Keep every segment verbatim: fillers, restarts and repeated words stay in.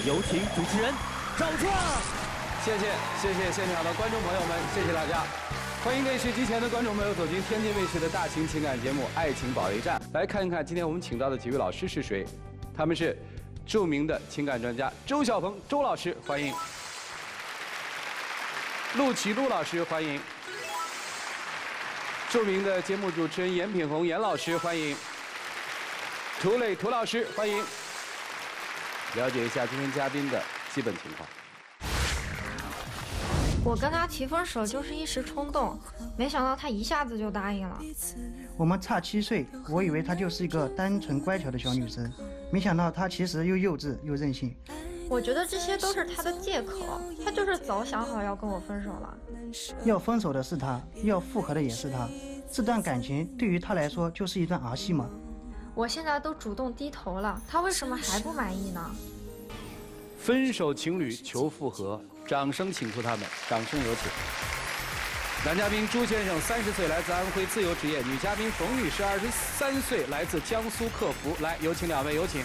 有请主持人赵壮。 谢谢谢谢现场的观众朋友们，谢谢大家。欢迎电视机前的观众朋友走进天津卫视的大型情感节目《爱情保卫战》，来看一看今天我们请到的几位老师是谁。他们是著名的情感专家周小鹏周老师，欢迎；陆启陆老师，欢迎；著名的节目主持人严品宏严老师，欢迎；涂磊涂老师，欢迎。了解一下今天嘉宾的基本情况。 我跟他提分手就是一时冲动，没想到他一下子就答应了。 我们差七岁，我以为她就是一个单纯乖巧的小女生，没想到她其实又幼稚又任性。 我觉得这些都是他的借口，他就是早想好要跟我分手了。 要分手的是他，要复合的也是他，这段感情对于他来说就是一段儿戏吗？ 我现在都主动低头了，他为什么还不满意呢？ 分手情侣求复合，掌声请出他们，掌声有请。男嘉宾朱先生，三十岁，来自安徽，自由职业；女嘉宾冯女士，二十三岁，来自江苏客服。来，有请两位，有请。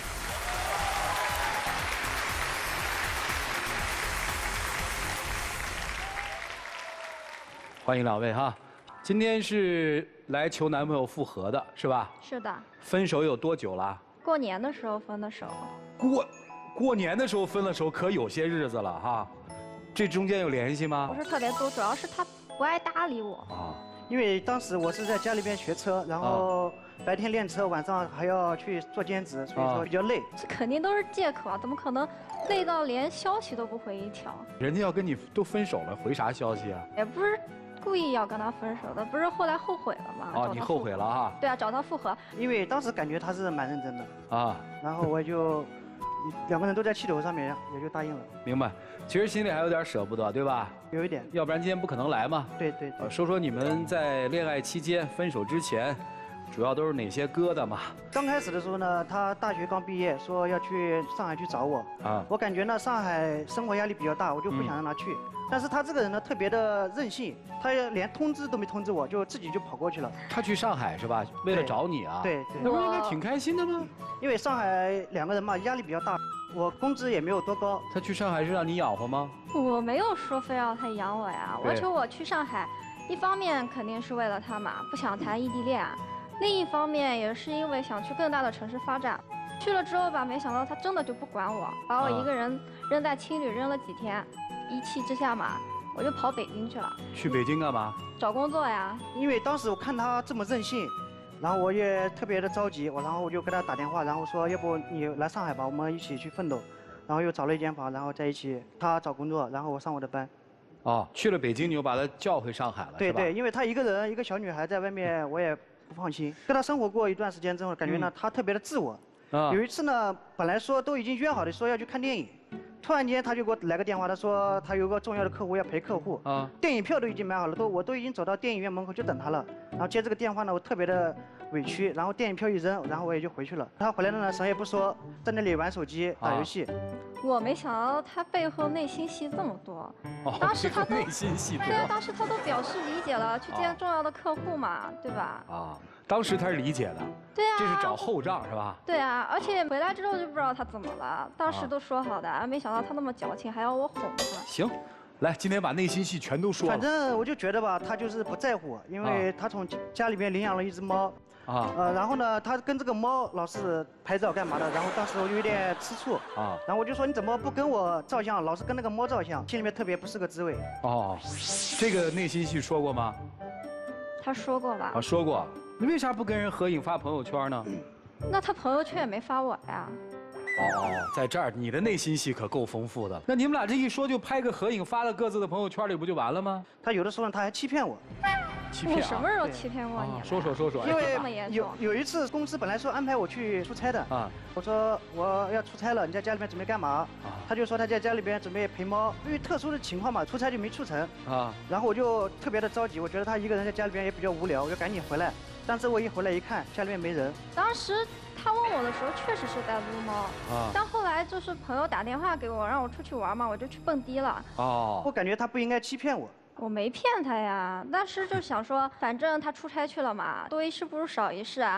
欢迎两位哈，今天是来求男朋友复合的，是吧？ 是的。 分手有多久了？ 过年的时候分的手。 过。过年的时候分了手，可有些日子了哈，这中间有联系吗？ 不是特别多，主要是他不爱搭理我。 啊，因为当时我是在家里边学车，然后白天练车，晚上还要去做兼职，所以说比较累。 这肯定都是借口啊，怎么可能累到连消息都不回一条？ 人家要跟你都分手了，回啥消息啊？ 也不是故意要跟他分手的，不是后来后悔了吗？ 哦，你后悔了哈？ 对啊，找他复合。 因为当时感觉他是蛮认真的啊， 然后我就。两个人都在气头上面，也就答应了。 明白，其实心里还有点舍不得，对吧？ 有一点， 要不然今天不可能来嘛。 对对对。 说说你们在恋爱期间、分手之前，主要都是哪些疙瘩嘛？ 刚开始的时候呢，他大学刚毕业，说要去上海去找我。啊。我感觉呢，上海生活压力比较大，我就不想让他去。嗯、但是他这个人呢，特别的任性，他连通知都没通知我，就自己就跑过去了。 他去上海是吧？为了找你啊？ 对对。 那不是应该挺开心的吗？ 因为上海两个人嘛，压力比较大。我工资也没有多高， 他去上海是让你养活吗？ 我没有说非要他养我呀，我求我去上海，一方面肯定是为了他嘛，不想谈异地恋；另一方面也是因为想去更大的城市发展。去了之后吧，没想到他真的就不管我，把我一个人扔在青旅扔了几天，一气之下嘛，我就跑北京去了。 去北京干嘛？ 找工作呀。 因为当时我看他这么任性。然后我也特别的着急，我然后我就给他打电话，然后说要不你来上海吧，我们一起去奋斗。然后又找了一间房，然后在一起，他找工作，然后我上我的班。 哦，去了北京你就把他叫回上海了， 对对，因为他一个人一个小女孩在外面，我也不放心。跟他生活过一段时间之后，感觉呢、嗯、他特别的自我。啊。有一次呢，本来说都已经约好的说要去看电影，突然间他就给我来个电话，他说他有个重要的客户要陪客户。啊。电影票都已经买好了，都我都已经走到电影院门口就等他了。然后接这个电话呢，我特别的委屈，然后电影票一扔，然后我也就回去了。他回来了呢，什么也不说，在那里玩手机、打游戏。 我没想到他背后内心戏这么多。哦，当时他都内心戏多。 对啊，当时他都表示理解了，去见重要的客户嘛，对吧？ 啊，当时他是理解的。 对啊。 这是找后账是吧？ 对啊，而且回来之后就不知道他怎么了，当时都说好的，没想到他那么矫情，还要我哄他。 行。来，今天把内心戏全都说了。 反正我就觉得吧，他就是不在乎我，因为他从家里面领养了一只猫，啊，呃，然后呢，他跟这个猫老是拍照干嘛的，然后当时我就有点吃醋，啊，然后我就说你怎么不跟我照相，老是跟那个猫照相，心里面特别不是个滋味。 哦，这个内心戏说过吗？ 他说过吧？ 啊，说过。你为啥不跟人合影发朋友圈呢？ 那他朋友圈也没发我呀。 哦，在这儿你的内心戏可够丰富的。那你们俩这一说就拍个合影发到各自的朋友圈里不就完了吗？ 他有的时候他还欺骗我。 欺骗、啊？ 我什么时候欺骗过你、啊？ 说说说说。 因为有有一次公司本来说安排我去出差的啊，我说我要出差了，你在家里面准备干嘛？啊，他就说他在家里边准备陪猫，因为特殊的情况嘛，出差就没出成啊。然后我就特别的着急，我觉得他一个人在家里边也比较无聊，我就赶紧回来。但是我一回来一看，家里面没人。 当时。他问我的时候确实是在撸猫，啊，但后来就是朋友打电话给我，让我出去玩嘛，我就去蹦迪了。 哦，我感觉他不应该欺骗我。 我没骗他呀，当时就想说，反正他出差去了嘛，多一事不如少一事啊。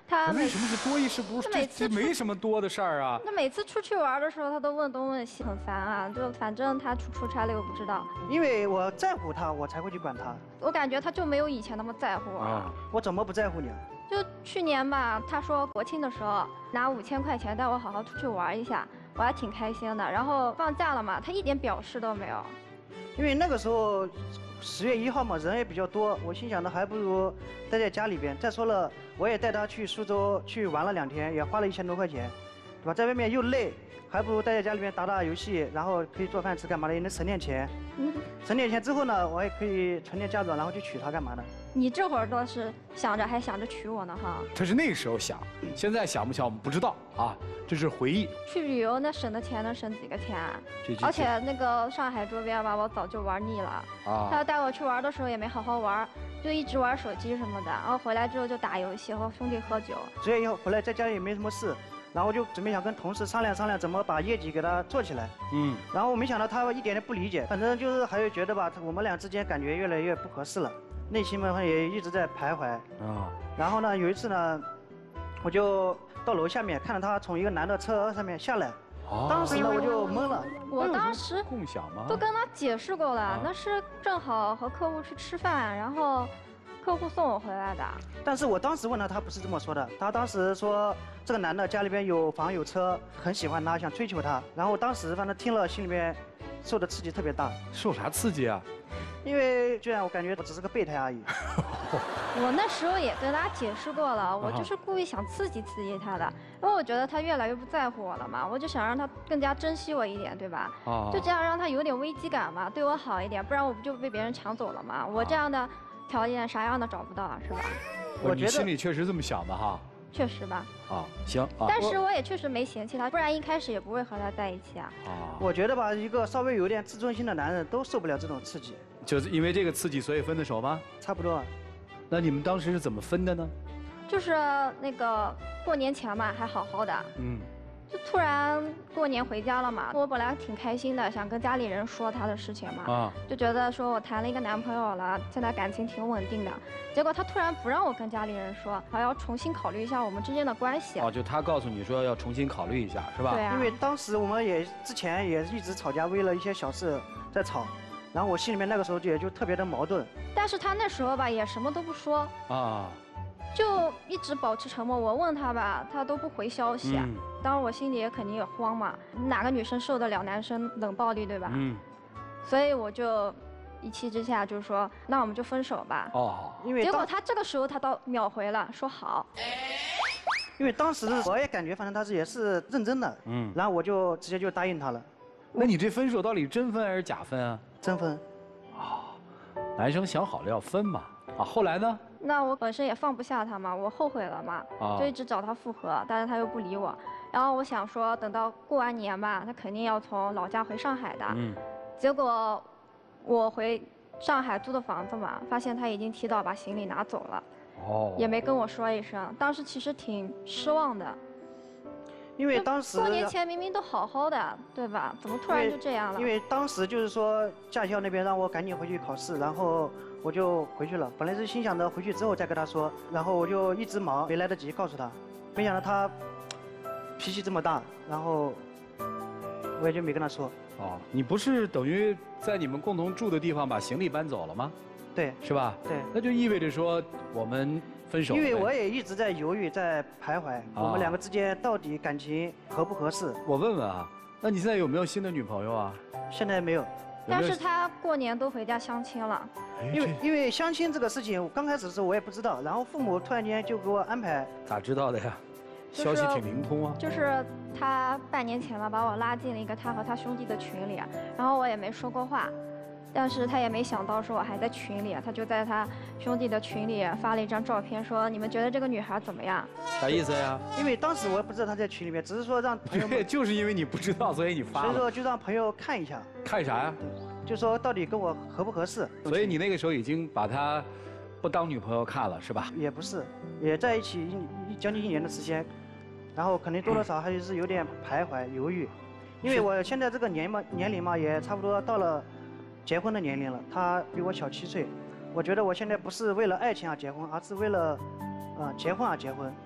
他为什么是多一事不如？这这没什么多的事儿啊。 他每次出去玩的时候，他都问东问西，很烦啊。就反正他出出差了又不知道。 因为我在乎他，我才会去管他。 我感觉他就没有以前那么在乎我。啊、 我怎么不在乎你啊？ 就去年吧，他说国庆的时候拿五千块钱带我好好出去玩一下，我还挺开心的。然后放假了嘛，他一点表示都没有。 因为那个时候十月一号嘛，人也比较多，我心想的还不如待在家里边。再说了，我也带他去苏州去玩了两天，也花了一千多块钱，对吧？在外面又累，还不如待在家里面打打游戏，然后可以做饭吃，干嘛的也能省点钱。嗯，省点钱之后呢，我也可以存点嫁妆，然后去娶她干嘛的。 你这会儿倒是想着还想着娶我呢哈。 他是那个时候想，现在想不想我们不知道啊，这是回忆。 去旅游那省的钱能省几个钱啊？而且那个上海周边吧，我早就玩腻了。啊。他带我去玩的时候也没好好玩，就一直玩手机什么的，然后回来之后就打游戏和兄弟喝酒。 十月一号回来在家里也没什么事，然后就准备想跟同事商量商量怎么把业绩给他做起来。嗯。然后没想到他一点点不理解，反正就是还有觉得吧，我们俩之间感觉越来越不合适了。内心嘛也一直在徘徊啊，然后呢，有一次呢，我就到楼下面看到他从一个男的车上面下来，当时呢我就懵了。 我当时共享吗？ 都跟他解释过了，那是正好和客户去吃饭，然后客户送我回来的。 但是我当时问他，他不是这么说的，他当时说这个男的家里边有房有车，很喜欢他，想追求他。然后我当时反正听了心里面受的刺激特别大。 受啥刺激啊？ 因为居然我感觉我只是个备胎而已。 我那时候也跟他解释过了，我就是故意想刺激刺激他的，因为我觉得他越来越不在乎我了嘛，我就想让他更加珍惜我一点，对吧？就这样让他有点危机感嘛，对我好一点，不然我不就被别人抢走了嘛？我这样的条件啥样的找不到啊，是吧？ 我觉得你心里确实这么想的哈。 确实吧。 啊，行啊。 但是我也确实没嫌弃他，不然一开始也不会和他在一起啊。 啊。我觉得吧，一个稍微有点自尊心的男人都受不了这种刺激。 就是因为这个刺激，所以分的手吗？ 差不多。 那你们当时是怎么分的呢？ 就是那个过年前嘛，还好好的。嗯。就突然过年回家了嘛，我本来挺开心的，想跟家里人说他的事情嘛。啊。就觉得说我谈了一个男朋友了，现在感情挺稳定的。结果他突然不让我跟家里人说，还要重新考虑一下我们之间的关系。 哦，就他告诉你说要重新考虑一下，是吧？ 对啊。 因为当时我们也之前也一直吵架，为了一些小事在吵。然后我心里面那个时候就也就特别的矛盾， 但是他那时候吧也什么都不说啊，就一直保持沉默。我问他吧，他都不回消息。嗯、当然我心里也肯定也慌嘛，哪个女生受得了男生冷暴力，对吧？嗯。所以我就一气之下就说，那我们就分手吧。哦。因为结果他这个时候他倒秒回了，说好。 因为当时我也感觉反正他是也是认真的，嗯。然后我就直接就答应他了。 那你这分手到底真分还是假分啊？ 真分。 啊，男生想好了要分嘛。啊，后来呢？ 那我本身也放不下他嘛，我后悔了嘛，啊、就一直找他复合，但是他又不理我。然后我想说，等到过完年吧，他肯定要从老家回上海的。嗯。结果我回上海租的房子嘛，发现他已经提早把行李拿走了。哦。也没跟我说一声，当时其实挺失望的。 因为当时过年前明明都好好的，对吧？怎么突然就这样了？ 因为当时就是说驾校那边让我赶紧回去考试，然后我就回去了。本来是心想着回去之后再跟他说，然后我就一直忙，没来得及告诉他。没想到他脾气这么大，然后我也就没跟他说。 哦，你不是等于在你们共同住的地方把行李搬走了吗？ 对， 是吧？ 对， 那就意味着说我们。分手， 因为我也一直在犹豫，在徘徊，啊、我们两个之间到底感情合不合适？ 我问问啊，那你现在有没有新的女朋友啊？ 现在没有。 但是他过年都回家相亲了。 因为因为相亲这个事情，刚开始的时候我也不知道，然后父母突然间就给我安排。 咋知道的呀？消息挺灵通啊。 就是他半年前吧，把我拉进了一个他和他兄弟的群里，然后我也没说过话。但是他也没想到说我还在群里，他就在他兄弟的群里发了一张照片，说你们觉得这个女孩怎么样？ 啥意思呀？ 因为当时我也不知道他在群里面，只是说让朋友们。 就是因为你不知道，所以你发了。 所以说就让朋友看一下。 看啥呀？ 就说到底跟我合不合适。 所以你那个时候已经把他不当女朋友看了，是吧？ 也不是，也在一起一将近一年的时间，然后肯定多多少少还是有点徘徊犹豫，因为我现在这个年嘛年龄嘛也差不多到了。结婚的年龄了，他比我小七岁，我觉得我现在不是为了爱情而结婚，而是为了，呃，结婚而结婚。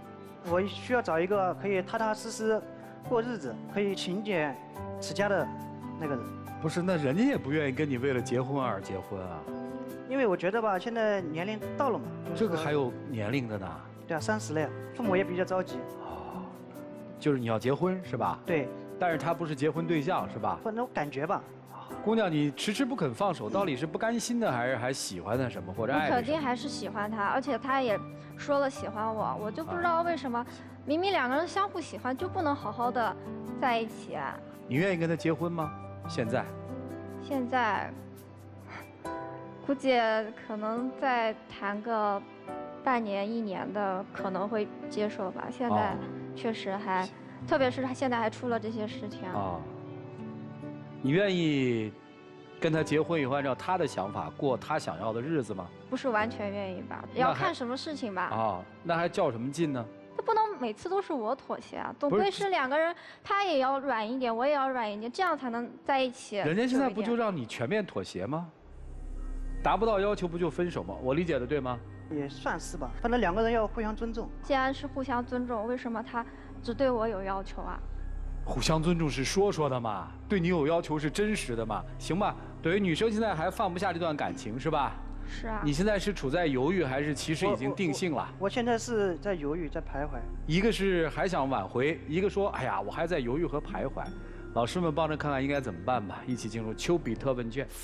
我需要找一个可以踏踏实实过日子、可以勤俭持家的那个人。 不是，那人家也不愿意跟你为了结婚而结婚啊。 因为我觉得吧，现在年龄到了嘛。 这个还有年龄的呢。 对啊，三十了，父母也比较着急。 哦，就是你要结婚是吧？ 对。 但是他不是结婚对象是吧？ 反正感觉吧。 姑娘，你迟迟不肯放手，到底是不甘心的，还是还喜欢他什么，或者爱？ 我肯定还是喜欢他，而且他也说了喜欢我，我就不知道为什么，明明两个人相互喜欢，就不能好好的在一起啊？ 你愿意跟他结婚吗？现在？ 现在，估计可能再谈个半年一年的可能会接受吧。现在确实还，哦、特别是他现在还出了这些事情。 啊。你愿意跟他结婚以后按照他的想法过他想要的日子吗？ 不是完全愿意吧，要看什么事情吧。 啊，那还较什么劲呢？ 他不能每次都是我妥协啊，总归是两个人，他也要软一点，我也要软一点，这样才能在一起。 人家现在不就让你全面妥协吗？达不到要求不就分手吗？我理解的对吗？ 也算是吧，反正两个人要互相尊重。 既然是互相尊重，为什么他只对我有要求啊？ 互相尊重是说说的嘛，对你有要求是真实的嘛，行吧？等于女生现在还放不下这段感情是吧？ 是啊。 你现在是处在犹豫，还是其实已经定性了？ 我, 我, 我现在是在犹豫，在徘徊。 一个是还想挽回，一个说，哎呀，我还在犹豫和徘徊。老师们帮着看看应该怎么办吧。一起进入丘比特问卷。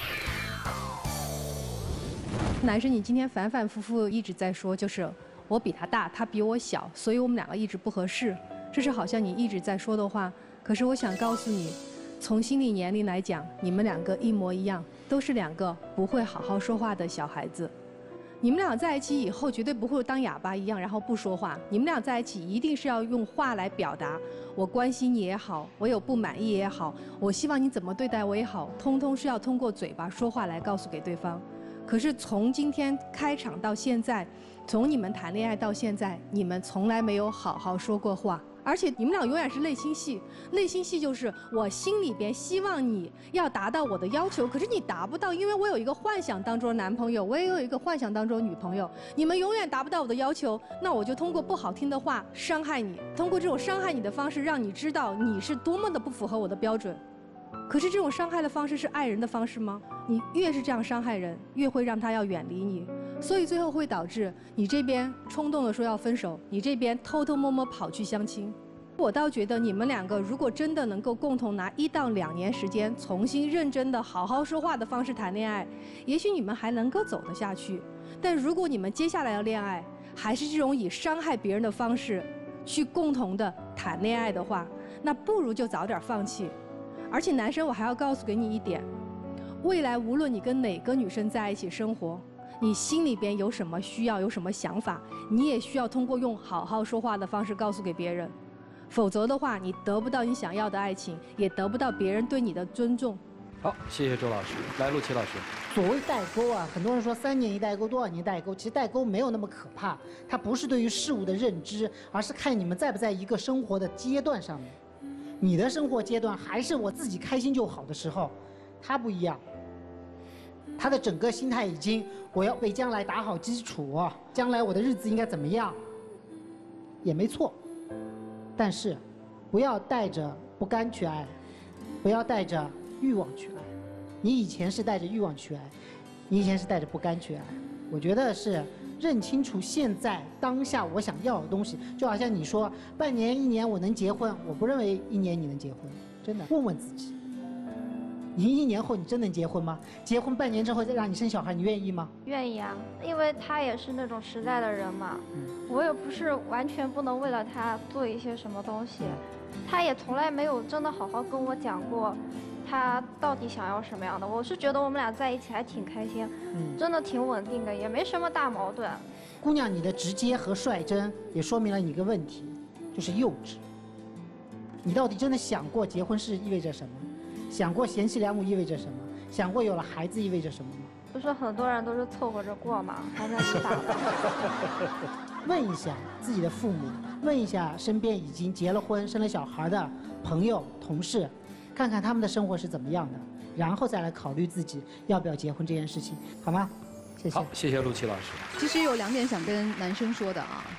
男生，你今天反反复复一直在说，就是我比他大，他比我小，所以我们两个一直不合适。这是好像你一直在说的话，可是我想告诉你，从心理年龄来讲，你们两个一模一样，都是两个不会好好说话的小孩子。你们俩在一起以后，绝对不会当哑巴一样，然后不说话。你们俩在一起一定是要用话来表达，我关心你也好，我有不满意也好，我希望你怎么对待我也好，通通是要通过嘴巴说话来告诉给对方。可是从今天开场到现在，从你们谈恋爱到现在，你们从来没有好好说过话。而且你们俩永远是内心戏，内心戏就是我心里边希望你要达到我的要求，可是你达不到，因为我有一个幻想当中的男朋友，我也有一个幻想当中的女朋友，你们永远达不到我的要求，那我就通过不好听的话伤害你，通过这种伤害你的方式，让你知道你是多么的不符合我的标准。可是这种伤害的方式是爱人的方式吗？你越是这样伤害人，越会让他要远离你。所以最后会导致你这边冲动的说要分手，你这边偷偷摸摸跑去相亲。我倒觉得你们两个如果真的能够共同拿一到两年时间，重新认真的好好说话的方式谈恋爱，也许你们还能够走得下去。但如果你们接下来的恋爱还是这种以伤害别人的方式去共同的谈恋爱的话，那不如就早点放弃。而且男生，我还要告诉给你一点，未来无论你跟哪个女生在一起生活，你心里边有什么需要，有什么想法，你也需要通过用好好说话的方式告诉给别人，否则的话，你得不到你想要的爱情，也得不到别人对你的尊重。 好，谢谢周老师。来，陆琪老师。 所谓代沟啊，很多人说三年一代沟，多少年代沟，其实代沟没有那么可怕，它不是对于事物的认知，而是看你们在不在一个生活的阶段上面。你的生活阶段还是我自己开心就好的时候，他不一样。他的整个心态已经，我要为将来打好基础，将来我的日子应该怎么样，也没错。但是，不要带着不甘去爱，不要带着欲望去爱。你以前是带着欲望去爱，你以前是带着不甘去爱。我觉得是认清楚现在当下我想要的东西，就好像你说半年一年我能结婚，我不认为一年你能结婚，真的，问问自己，你一年后你真能结婚吗？结婚半年之后再让你生小孩，你愿意吗？ 愿意啊，因为他也是那种实在的人嘛，嗯、我也不是完全不能为了他做一些什么东西，他也从来没有真的好好跟我讲过他到底想要什么样的。我是觉得我们俩在一起还挺开心，嗯、真的挺稳定的，也没什么大矛盾。 姑娘，你的直接和率真也说明了你一个问题，就是幼稚。你到底真的想过结婚是意味着什么？想过贤妻良母意味着什么？想过有了孩子意味着什么吗？ 不是很多人都是凑合着过嘛，还在去打的。 问一下自己的父母，问一下身边已经结了婚、生了小孩的朋友、同事，看看他们的生活是怎么样的，然后再来考虑自己要不要结婚这件事情，好吗？谢谢。 好，谢谢陆琪老师。 其实有两点想跟男生说的啊。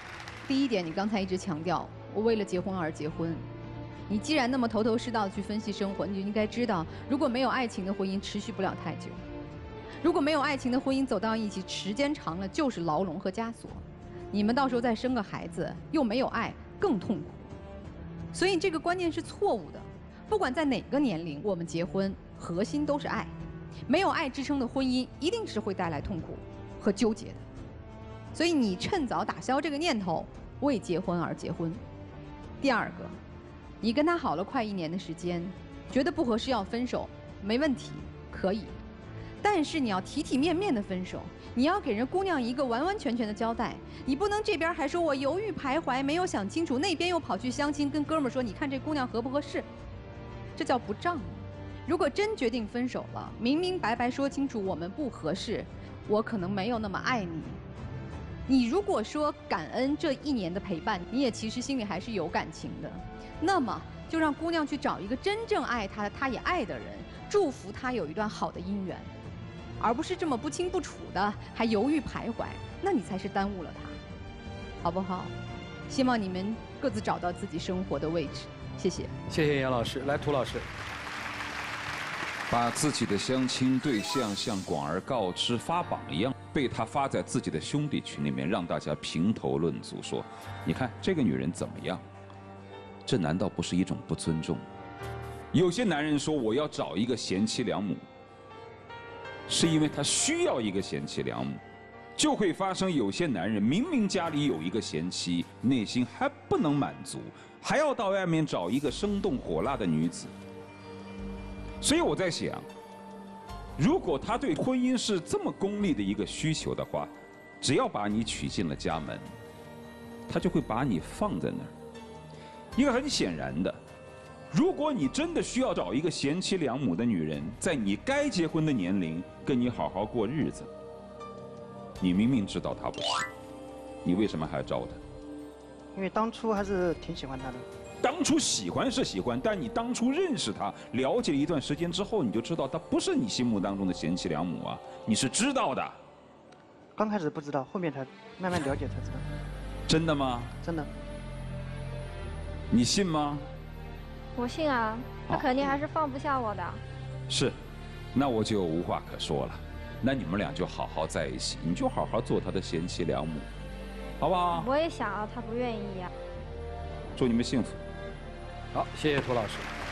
第一点，你刚才一直强调我为了结婚而结婚。你既然那么头头是道地去分析生活，你就应该知道，如果没有爱情的婚姻持续不了太久，如果没有爱情的婚姻走到一起，时间长了就是牢笼和枷锁。你们到时候再生个孩子，又没有爱，更痛苦。所以这个观念是错误的。不管在哪个年龄，我们结婚核心都是爱。没有爱支撑的婚姻，一定是会带来痛苦和纠结的。所以你趁早打消这个念头，为结婚而结婚。第二个，你跟他好了快一年的时间，觉得不合适要分手，没问题，可以。但是你要体体面面的分手，你要给人姑娘一个完完全全的交代。你不能这边还说我犹豫徘徊，没有想清楚，那边又跑去相亲，跟哥们儿说，你看这姑娘合不合适？这叫不仗义。如果真决定分手了，明明白白说清楚我们不合适，我可能没有那么爱你。你如果说感恩这一年的陪伴，你也其实心里还是有感情的，那么就让姑娘去找一个真正爱她的，她也爱的人，祝福她有一段好的姻缘，而不是这么不清不楚的还犹豫徘徊，那你才是耽误了她，好不好？希望你们各自找到自己生活的位置，谢谢。 谢谢杨老师，来涂老师。 把自己的相亲对象像广而告之发榜一样，被他发在自己的兄弟群里面，让大家评头论足，说，你看这个女人怎么样？这难道不是一种不尊重？有些男人说我要找一个贤妻良母，是因为他需要一个贤妻良母，就会发生有些男人明明家里有一个贤妻，内心还不能满足，还要到外面找一个生动火辣的女子。所以我在想，如果他对婚姻是这么功利的一个需求的话，只要把你娶进了家门，他就会把你放在那儿。一个很显然的，如果你真的需要找一个贤妻良母的女人，在你该结婚的年龄跟你好好过日子，你明明知道她不是，你为什么还招她？ 因为当初还是挺喜欢她的。 当初喜欢是喜欢，但你当初认识她、了解了一段时间之后，你就知道她不是你心目当中的贤妻良母啊，你是知道的。 刚开始不知道，后面才慢慢了解才知道。 真的吗？ 真的。 你信吗？ 我信啊，他肯定还是放不下我的。 是，那我就无话可说了。那你们俩就好好在一起，你就好好做他的贤妻良母，好不好？ 我也想啊，他不愿意呀。 祝你们幸福。 好，谢谢涂老师。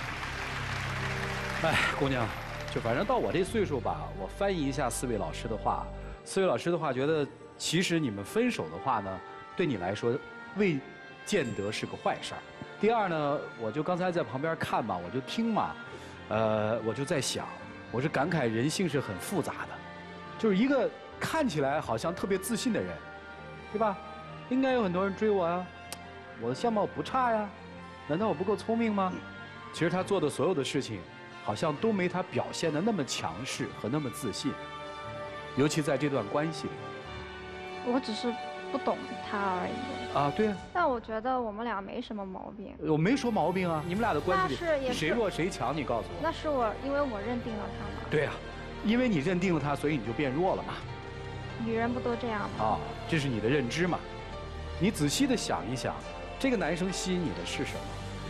哎，姑娘，就反正到我这岁数吧，我翻译一下四位老师的话。四位老师的话，觉得其实你们分手的话呢，对你来说未见得是个坏事儿。第二呢，我就刚才在旁边看嘛，我就听嘛，呃，我就在想，我是感慨人性是很复杂的，就是一个看起来好像特别自信的人，对吧？应该有很多人追我呀，我的相貌不差呀，难道我不够聪明吗？其实他做的所有的事情，好像都没他表现的那么强势和那么自信，尤其在这段关系里。 我只是不懂他而已。 啊，对啊。 但我觉得我们俩没什么毛病。 我没说毛病啊，你们俩的关系里那是谁弱谁强？你告诉我。 那是我，因为我认定了他嘛。 对呀、啊，因为你认定了他，所以你就变弱了嘛。 女人不都这样吗？ 啊，这是你的认知嘛。你仔细的想一想，这个男生吸引你的是什么？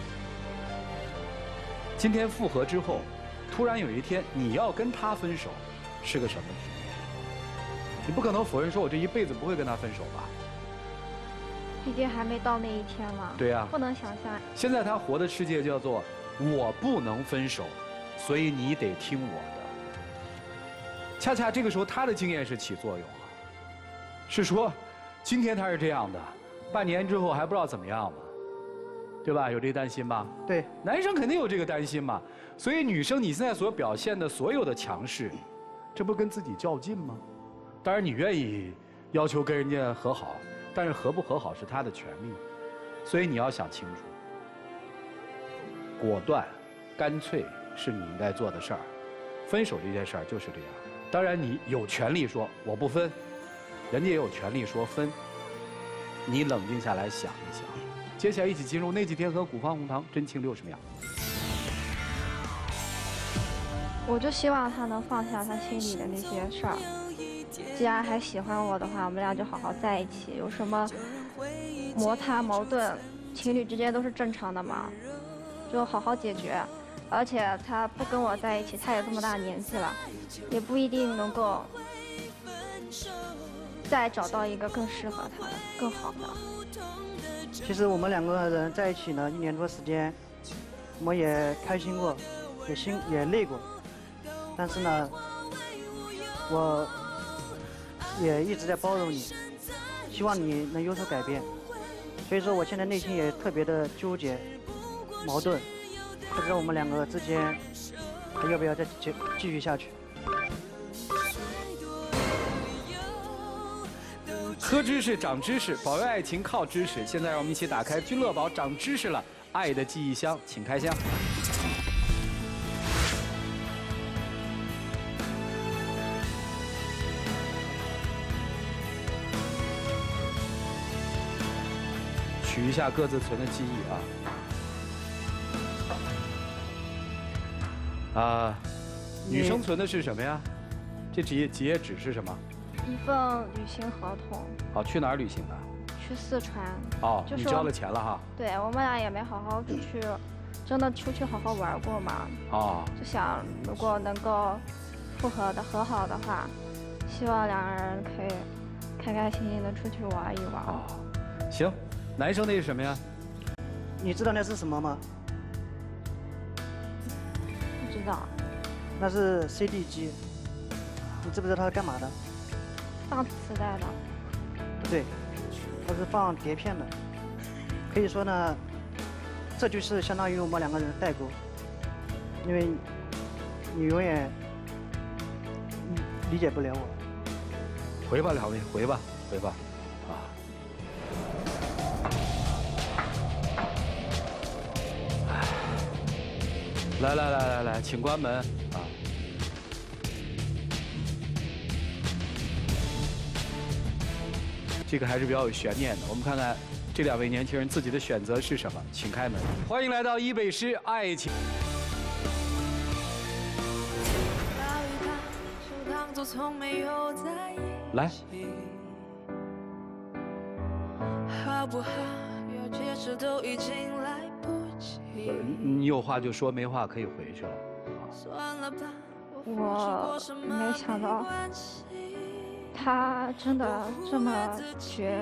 今天复合之后，突然有一天你要跟他分手，是个什么局面？你不可能否认说我这一辈子不会跟他分手吧？ 毕竟还没到那一天嘛。 对呀、啊， 不能想象。 现在他活的世界叫做我不能分手，所以你得听我的。恰恰这个时候他的经验是起作用了，是说今天他是这样的，半年之后还不知道怎么样嘛，对吧？有这担心吧？ 对， 男生肯定有这个担心嘛。所以女生你现在所表现的所有的强势，这不跟自己较劲吗？当然你愿意要求跟人家和好，但是和不和好是他的权利，所以你要想清楚，果断、干脆是你应该做的事儿。分手这件事儿就是这样。当然你有权利说我不分，人家也有权利说分。你冷静下来想一想。接下来一起进入那几天和古方红糖真情六十秒。 我就希望他能放下他心里的那些事儿。既然还喜欢我的话，我们俩就好好在一起。有什么摩擦矛盾，情侣之间都是正常的嘛，就好好解决。而且他不跟我在一起，他也这么大年纪了，也不一定能够再找到一个更适合他的、更好的。 其实我们两个人在一起呢，一年多时间，我们也开心过，也辛也累过，但是呢，我也一直在包容你，希望你能有所改变。所以说，我现在内心也特别的纠结、矛盾，不知道我们两个之间还要不要再继继续下去。 喝知识，长知识，保卫爱情靠知识。现在让我们一起打开君乐宝长知识了，爱的记忆箱，请开箱。取一下各自存的记忆啊。啊，女生存的是什么呀？这几页几页纸是什么？ 一份旅行合同。 好，去哪儿旅行的？ 去四川。 哦， 就是你交了钱了哈？ 对，我们俩也没好好出去，真的出去好好玩过嘛。 哦。 就想如果能够复合的和好的话，希望两个人可以开开心心的出去玩一玩。 哦，行，男生那是什么呀？ 你知道那是什么吗？ 不知道。 那是 C D 机，你知不知道它是干嘛的？ 放磁带的。 不对，它是放碟片的。可以说呢，这就是相当于我们两个人的代沟，因为你永远理解不了我。 回吧，两位，回吧，回吧，啊。来来来来来，请关门啊！这个还是比较有悬念的，我们看看这两位年轻人自己的选择是什么，请开门。欢迎来到伊北师爱情。来。好不好？要解释都已经来不及。你有话就说，没话可以回去了。 我没想到他真的这么绝。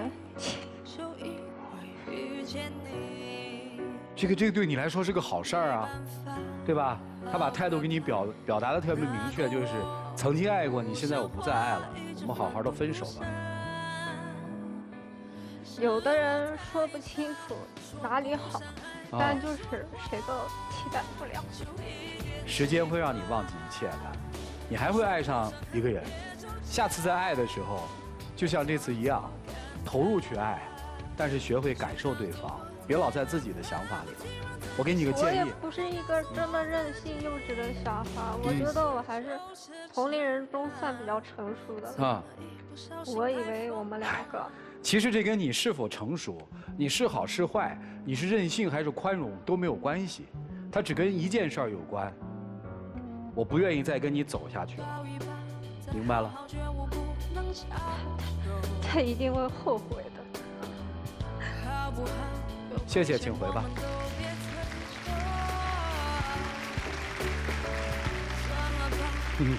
这个这个对你来说是个好事儿啊，对吧？他把态度给你表表达的特别明确，就是曾经爱过你，现在我不再爱了，我们好好的分手吧。 有的人说不清楚哪里好， 啊、 但就是谁都替代不了。 时间会让你忘记一切的，你还会爱上一个人。下次再爱的时候，就像这次一样，投入去爱，但是学会感受对方，别老在自己的想法里。我给你个建议。 我也不是一个这么任性幼稚的小孩，嗯、我觉得我还是同龄人中算比较成熟的。啊。我以为我们两个。 其实这跟你是否成熟，你是好是坏，你是任性还是宽容都没有关系，它只跟一件事儿有关。我不愿意再跟你走下去了，明白了？ 他一定会后悔的。 谢谢，请回吧。嗯。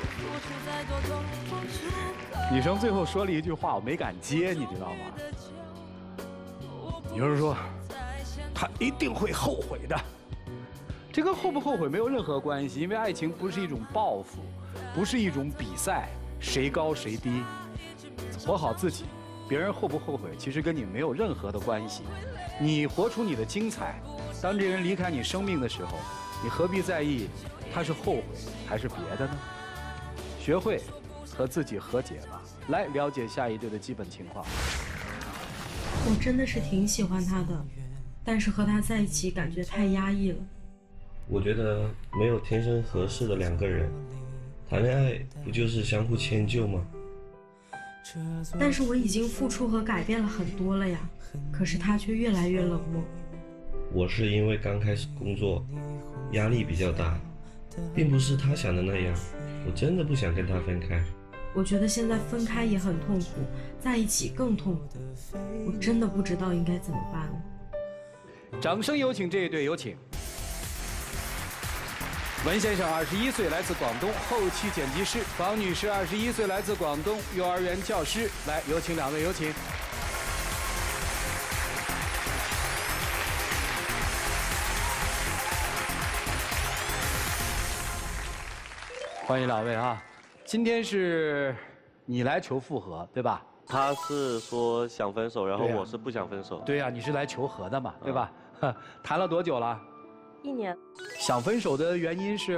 女生最后说了一句话，我没敢接，你知道吗？女生说，他一定会后悔的。这跟后不后悔没有任何关系，因为爱情不是一种报复，不是一种比赛，谁高谁低。活好自己，别人后不后悔，其实跟你没有任何的关系。你活出你的精彩，当这人离开你生命的时候，你何必在意他是后悔还是别的呢？学会和自己和解吧。来了解下一对的基本情况。 我真的是挺喜欢他的，但是和他在一起感觉太压抑了。 我觉得没有天生合适的两个人，谈恋爱不就是相互迁就吗？ 但是我已经付出和改变了很多了呀，可是他却越来越冷漠。 我是因为刚开始工作，压力比较大，并不是他想的那样，我真的不想跟他分开。 我觉得现在分开也很痛苦，在一起更痛苦，我真的不知道应该怎么办了。 掌声有请这一对，有请。文先生，二十一岁，来自广东，后期剪辑师；房女士，二十一岁，来自广东，幼儿园教师。来，有请两位，有请。欢迎两位啊！今天是你来求复合，对吧？ 他是说想分手，然后我是不想分手。 对呀、啊，你是来求和的嘛，对吧？嗯、谈了多久了？ 一年。 想分手的原因是？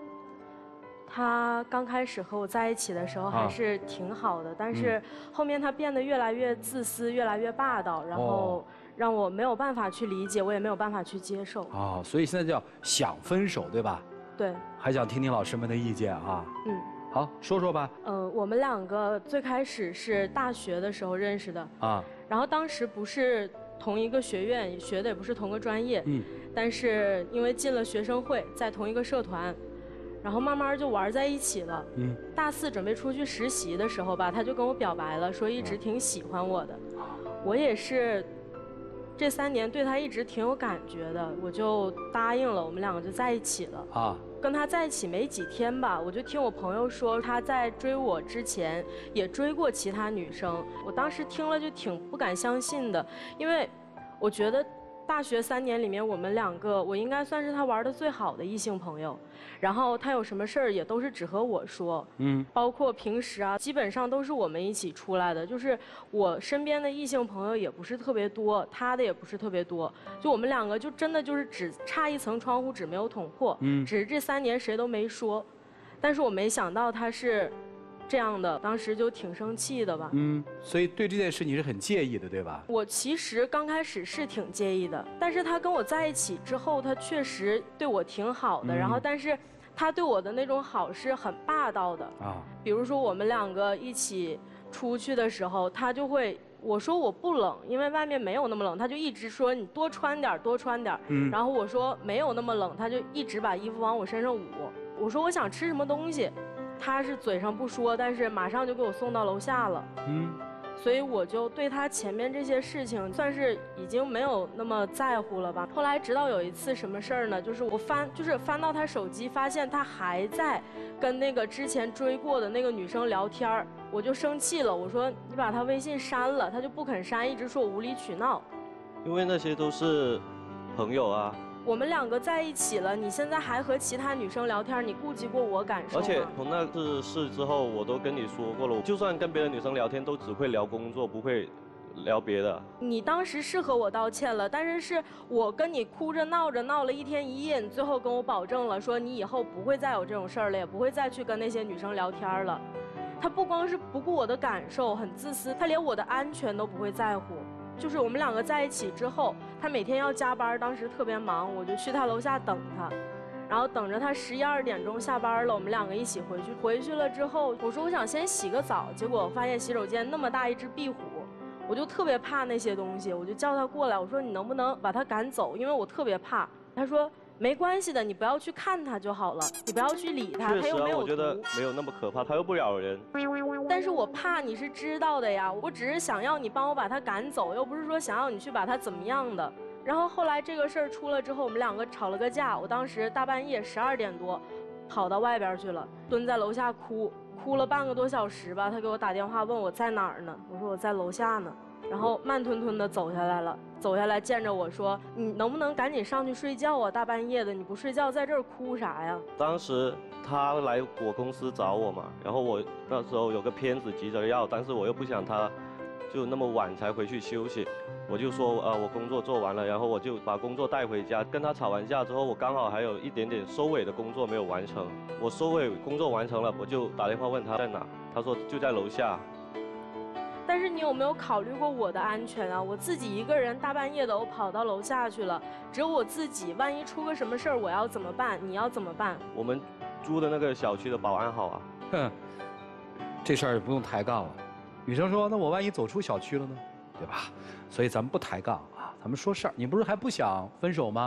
他刚开始和我在一起的时候还是挺好的，啊、但是后面他变得越来越自私，越来越霸道，然后让我没有办法去理解，我也没有办法去接受。 哦，所以现在叫想分手，对吧？ 对。 还想听听老师们的意见啊。嗯。好，说说吧。 呃，我们两个最开始是大学的时候认识的啊，然后当时不是同一个学院，学的也不是同个专业，嗯，但是因为进了学生会，在同一个社团，然后慢慢就玩在一起了。嗯，大四准备出去实习的时候吧，他就跟我表白了，说一直挺喜欢我的，我也是。这三年对他一直挺有感觉的，我就答应了，我们两个就在一起了。啊，跟他在一起没几天吧，我就听我朋友说他在追我之前也追过其他女生，我当时听了就挺不敢相信的，因为我觉得大学三年里面我们两个，我应该算是他玩的最好的异性朋友，然后他有什么事儿也都是只和我说，嗯，包括平时啊，基本上都是我们一起出来的，就是我身边的异性朋友也不是特别多，他的也不是特别多，就我们两个就真的就是只差一层窗户纸没有捅破，嗯，只是这三年谁都没说，但是我没想到他是这样的，当时就挺生气的吧。嗯， 所以对这件事你是很介意的，对吧？ 我其实刚开始是挺介意的，但是他跟我在一起之后，他确实对我挺好的，嗯、然后但是他对我的那种好是很霸道的啊。比如说我们两个一起出去的时候，他就会我说我不冷，因为外面没有那么冷，他就一直说你多穿点多穿点。嗯，然后我说没有那么冷，他就一直把衣服往我身上捂。我说我想吃什么东西。他是嘴上不说，但是马上就给我送到楼下了。嗯，所以我就对他前面这些事情算是已经没有那么在乎了吧。后来直到有一次什么事儿呢？就是我翻，就是翻到他手机，发现他还在跟那个之前追过的那个女生聊天儿，我就生气了。我说你把他微信删了，他就不肯删，一直说我无理取闹。 因为那些都是朋友啊。 我们两个在一起了，你现在还和其他女生聊天，你顾及过我感受吗？ 而且从那次事之后，我都跟你说过了，就算跟别的女生聊天，都只会聊工作，不会聊别的。 你当时是和我道歉了，但是是我跟你哭着闹着闹了一天一夜，你最后跟我保证了，说你以后不会再有这种事儿了，也不会再去跟那些女生聊天了。他不光是不顾我的感受，很自私，他连我的安全都不会在乎。就是我们两个在一起之后，他每天要加班，当时特别忙，我就去他楼下等他，然后等着他十一二点钟下班了，我们两个一起回去。回去了之后，我说我想先洗个澡，结果我发现洗手间那么大一只壁虎，我就特别怕那些东西，我就叫他过来，我说你能不能把他赶走，因为我特别怕。他说没关系的，你不要去看他就好了，你不要去理他， 他又没有我觉得没有那么可怕，他又不咬人。 但是我怕你是知道的呀，我只是想要你帮我把他赶走，又不是说想要你去把他怎么样的。然后后来这个事儿出了之后，我们两个吵了个架，我当时大半夜十二点多跑到外边去了，蹲在楼下哭，哭了半个多小时吧。他给我打电话问我在哪儿呢，我说我在楼下呢。然后慢吞吞的走下来了，走下来见着我说你能不能赶紧上去睡觉啊，大半夜的你不睡觉在这儿哭啥呀？ 当时他来我公司找我嘛，然后我那时候有个片子急着要，但是我又不想他就那么晚才回去休息，我就说呃我工作做完了，然后我就把工作带回家。跟他吵完架之后，我刚好还有一点点收尾的工作没有完成，我收尾工作完成了，我就打电话问他在哪，他说就在楼下。 但是你有没有考虑过我的安全啊？我自己一个人大半夜的，我跑到楼下去了，只有我自己，万一出个什么事儿，我要怎么办？你要怎么办？ 我们租的那个小区的保安好啊。 哼，这事儿也不用抬杠了。女生说：“那我万一走出小区了呢？对吧？”所以咱们不抬杠啊，咱们说事儿。你不是还不想分手吗？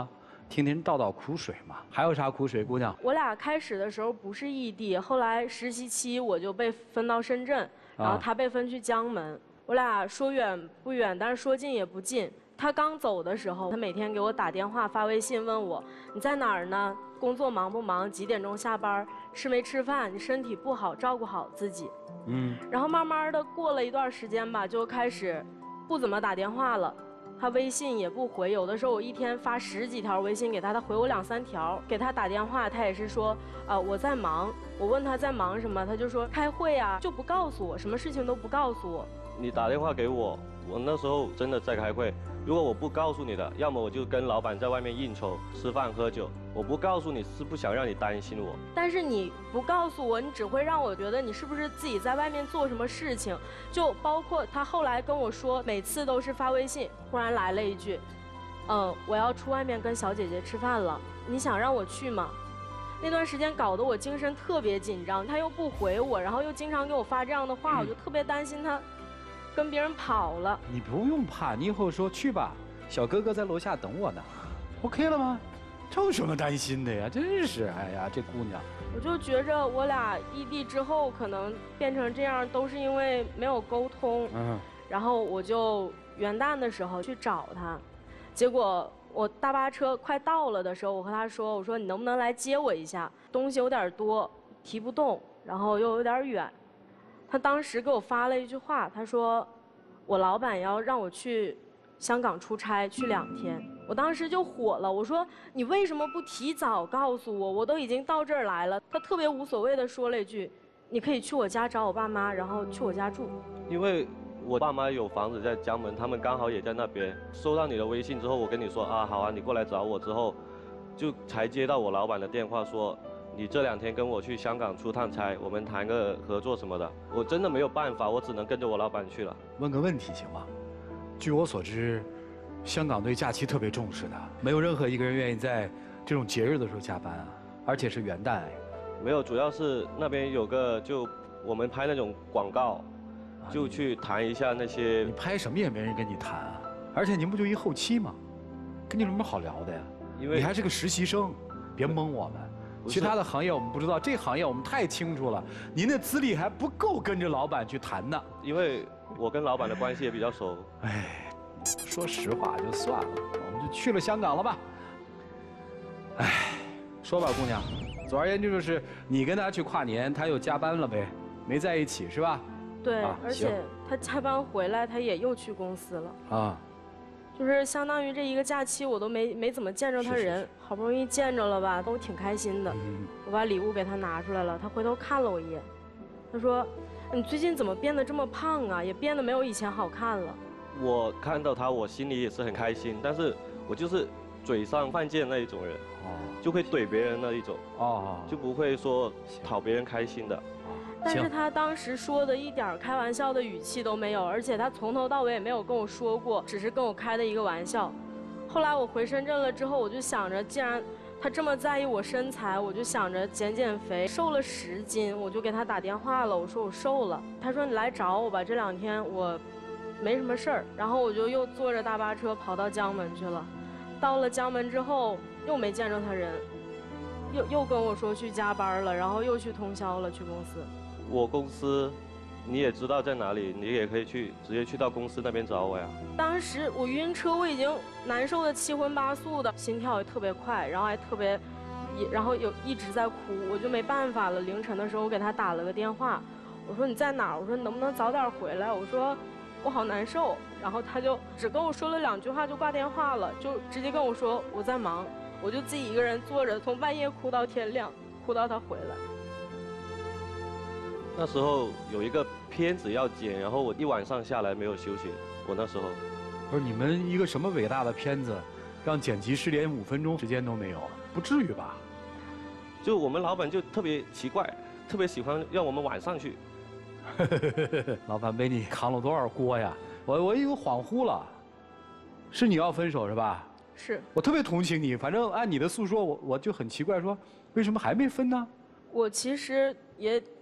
听听倒倒苦水嘛。还有啥苦水，姑娘？ 我俩开始的时候不是异地，后来实习期我就被分到深圳，然后他被分去江门。我俩说远不远，但是说近也不近。他刚走的时候，他每天给我打电话、发微信问我你在哪儿呢？工作忙不忙？几点钟下班？吃没吃饭？你身体不好，照顾好自己。嗯。然后慢慢的过了一段时间吧，就开始不怎么打电话了。他微信也不回，有的时候我一天发十几条微信给他，他回我两三条。给他打电话，他也是说啊、呃、我在忙。我问他在忙什么，他就说开会啊，就不告诉我，什么事情都不告诉我。 你打电话给我，我那时候真的在开会。如果我不告诉你的，要么我就跟老板在外面应酬、吃饭、喝酒。我不告诉你是不想让你担心我。 但是你不告诉我，你只会让我觉得你是不是自己在外面做什么事情。就包括他后来跟我说，每次都是发微信，忽然来了一句，嗯，我要出外面跟小姐姐吃饭了，你想让我去吗？那段时间搞得我精神特别紧张，他又不回我，然后又经常给我发这样的话，我就特别担心他跟别人跑了。 你不用怕，你以后说去吧，小哥哥在楼下等我呢 ，OK 了吗？这有什么担心的呀？真是，哎呀，这姑娘。 我就觉着我俩异地之后可能变成这样，都是因为没有沟通。嗯。然后我就元旦的时候去找他，结果我大巴车快到了的时候，我和他说：“我说你能不能来接我一下？东西有点多，提不动，然后又有点远。”他当时给我发了一句话，他说：“我老板要让我去香港出差，去两天。”我当时就火了，我说：“你为什么不提早告诉我？我都已经到这儿来了。”他特别无所谓的说了一句：“你可以去我家找我爸妈，然后去我家住。” 因为我爸妈有房子在江门，他们刚好也在那边。收到你的微信之后，我跟你说啊，好啊，你过来找我之后，就才接到我老板的电话说，你这两天跟我去香港出趟差，我们谈个合作什么的。我真的没有办法，我只能跟着我老板去了。 问个问题行吗？据我所知，香港对假期特别重视的，没有任何一个人愿意在这种节日的时候加班啊，而且是元旦。 没有，主要是那边有个就我们拍那种广告。就去谈一下那些， 你拍什么也没人跟你谈啊，而且您不就一后期吗？跟你有什么好聊的呀？因为你还是个实习生，别蒙我们。其他的行业我们不知道，这行业我们太清楚了。您的资历还不够跟着老板去谈呢。 因为我跟老板的关系也比较熟。 哎，说实话就算了，我们就去了香港了吧。哎，说吧，姑娘，总而言之就是你跟他去跨年，他又加班了呗，没在一起是吧？ 对，啊、而且他加班回来，他也又去公司了。啊，就是相当于这一个假期，我都没没怎么见着他人，是是是好不容易见着了吧，都挺开心的。嗯、我把礼物给他拿出来了，他回头看了我一眼，他说：“你最近怎么变得这么胖啊？也变得没有以前好看了。” 我看到他，我心里也是很开心，但是我就是嘴上犯贱那一种人，哦，就会怼别人那一种，哦，就不会说讨别人开心的。 但是他当时说的一点开玩笑的语气都没有，而且他从头到尾也没有跟我说过，只是跟我开的一个玩笑。后来我回深圳了之后，我就想着，既然他这么在意我身材，我就想着减减肥，瘦了十斤，我就给他打电话了，我说我瘦了。他说你来找我吧，这两天我没什么事儿。然后我就又坐着大巴车跑到江门去了。到了江门之后，又没见着他人，又又跟我说去加班了，然后又去通宵了，去公司。 我公司，你也知道在哪里，你也可以去直接去到公司那边找我呀。 当时我晕车，我已经难受的七荤八素的，心跳也特别快，然后还特别，也然后有一直在哭，我就没办法了。凌晨的时候我给他打了个电话，我说你在哪儿？我说你能不能早点回来？我说我好难受。然后他就只跟我说了两句话就挂电话了，就直接跟我说我在忙。我就自己一个人坐着，从半夜哭到天亮，哭到他回来。 那时候有一个片子要剪，然后我一晚上下来没有休息。我那时候， 不是你们一个什么伟大的片子，让剪辑师连五分钟时间都没有，不至于吧？ 就我们老板就特别奇怪，特别喜欢让我们晚上去。 老板被你扛了多少锅呀？我我有恍惚了，是你要分手是吧？ 是。 我特别同情你，反正按你的诉说，我我就很奇怪，说为什么还没分呢？ 我其实也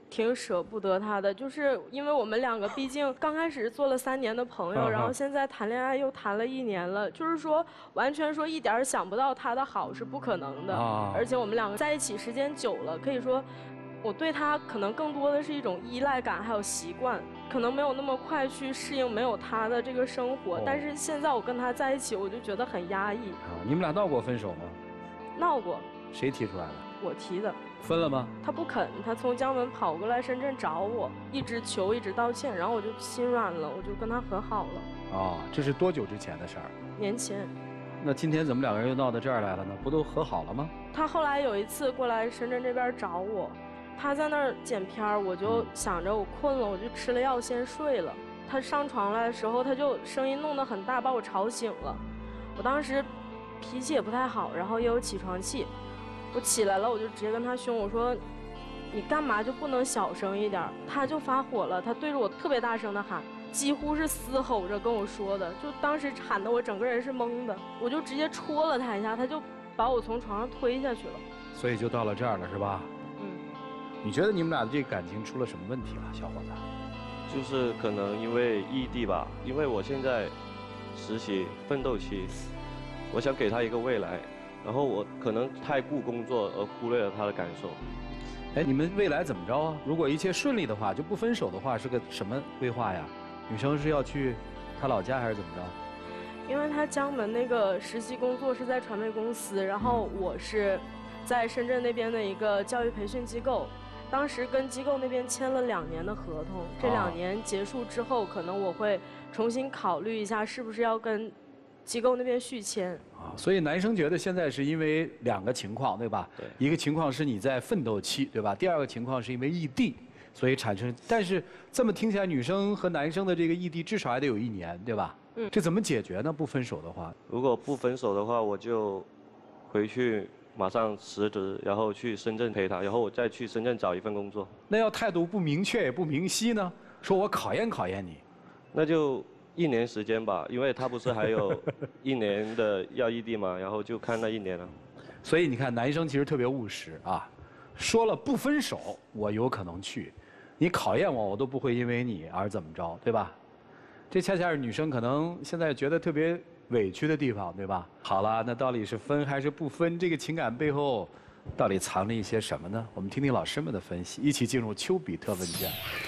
挺舍不得他的，就是因为我们两个毕竟刚开始做了三年的朋友，然后现在谈恋爱又谈了一年了，就是说完全说一点想不到他的好是不可能的。而且我们两个在一起时间久了，可以说我对他可能更多的是一种依赖感，还有习惯，可能没有那么快去适应没有他的这个生活。哦、但是现在我跟他在一起，我就觉得很压抑。 啊，你们俩闹过分手吗？ 闹过。 谁提出来的？ 我提的。 分了吗？ 他不肯，他从江门跑过来深圳找我，一直求，一直道歉，然后我就心软了，我就跟他和好了。 哦，这是多久之前的事儿？ 年前。 那今天怎么两个人又闹到这儿来了呢？不都和好了吗？ 他后来有一次过来深圳这边找我，他在那儿剪片儿，我就想着我困了，我就吃了药先睡了。他上床来的时候，他就声音弄得很大，把我吵醒了。我当时脾气也不太好，然后也有起床气。我起来了，我就直接跟他凶，我说：“你干嘛就不能小声一点？”他就发火了，他对着我特别大声的喊，几乎是嘶吼着跟我说的，就当时喊的我整个人是懵的，我就直接戳了他一下，他就把我从床上推下去了。 所以就到了这儿了，是吧？嗯。你觉得你们俩的这个感情出了什么问题了，小伙子？ 就是可能因为异地吧，因为我现在实习奋斗期，我想给他一个未来。然后我可能太顾工作而忽略了他的感受。 哎，你们未来怎么着啊？如果一切顺利的话，就不分手的话，是个什么规划呀？女生是要去他老家还是怎么着？ 因为他江门那个实习工作是在传媒公司，然后我是在深圳那边的一个教育培训机构，当时跟机构那边签了两年的合同，这两年结束之后，可能我会重新考虑一下是不是要跟机构那边续签。 啊，所以男生觉得现在是因为两个情况，对吧？对。一个情况是你在奋斗期，对吧？第二个情况是因为异地，所以产生。但是这么听起来，女生和男生的这个异地至少还得有一年，对吧？嗯。这怎么解决呢？不分手的话？ 如果不分手的话，我就回去马上辞职，然后去深圳陪他，然后我再去深圳找一份工作。 那要态度不明确也不明晰呢？说我考验考验你， 那就。一年时间吧，因为他不是还有一年的要异地嘛，然后就看那一年了。 所以你看，男生其实特别务实啊，说了不分手，我有可能去，你考验我，我都不会因为你而怎么着，对吧？这恰恰是女生可能现在觉得特别委屈的地方，对吧？好了，那到底是分还是不分？这个情感背后到底藏着一些什么呢？我们听听老师们的分析，一起进入丘比特问卷。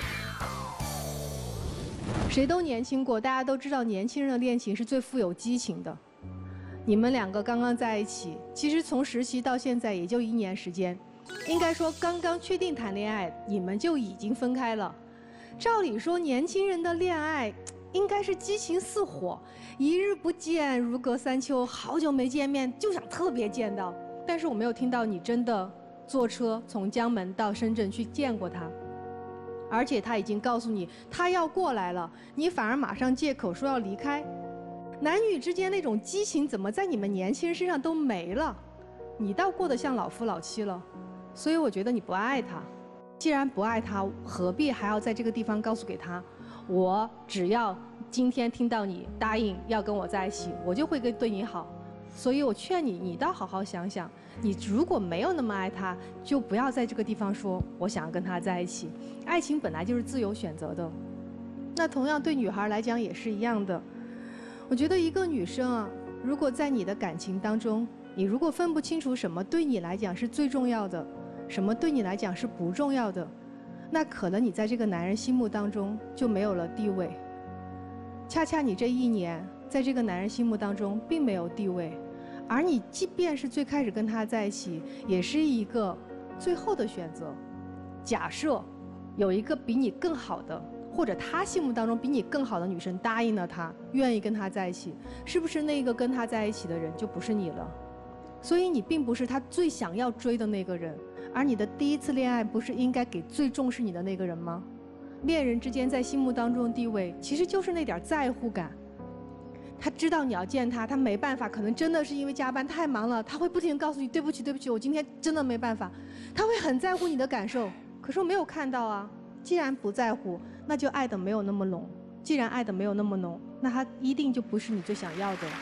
谁都年轻过，大家都知道年轻人的恋情是最富有激情的。你们两个刚刚在一起，其实从实习到现在也就一年时间，应该说刚刚确定谈恋爱，你们就已经分开了。照理说，年轻人的恋爱应该是激情似火，一日不见如隔三秋，好久没见面就想特别见到。但是我没有听到你真的坐车从江门到深圳去见过他。而且他已经告诉你他要过来了，你反而马上借口说要离开。男女之间那种激情怎么在你们年轻人身上都没了？你倒过得像老夫老妻了。所以我觉得你不爱他。既然不爱他，何必还要在这个地方告诉给他，我只要今天听到你答应要跟我在一起，我就会跟对你好。所以我劝你，你倒好好想想，你如果没有那么爱他，就不要在这个地方说我想要跟他在一起。爱情本来就是自由选择的，那同样对女孩来讲也是一样的。我觉得一个女生啊，如果在你的感情当中，你如果分不清楚什么对你来讲是最重要的，什么对你来讲是不重要的，那可能你在这个男人心目当中就没有了地位。恰恰你这一年在这个男人心目当中并没有地位，而你即便是最开始跟他在一起，也是一个最后的选择。假设有一个比你更好的，或者他心目当中比你更好的女生答应了他，愿意跟他在一起，是不是那个跟他在一起的人就不是你了？所以你并不是他最想要追的那个人，而你的第一次恋爱不是应该给最重视你的那个人吗？恋人之间在心目当中的地位，其实就是那点在乎感。他知道你要见他，他没办法，可能真的是因为加班太忙了，他会不停地告诉你对不起对不起，我今天真的没办法。他会很在乎你的感受，可是我没有看到啊。既然不在乎，那就爱的没有那么浓。既然爱的没有那么浓，那他一定就不是你最想要的。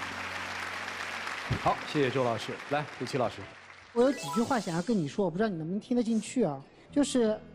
好，谢谢周老师。来，刘琦老师， 我有几句话想要跟你说，我不知道你能不能听得进去啊。就是